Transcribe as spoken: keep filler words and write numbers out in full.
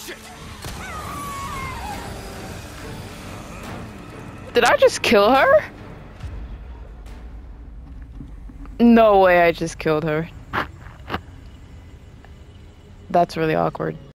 Did I just kill her? No way I just killed her. That's really awkward.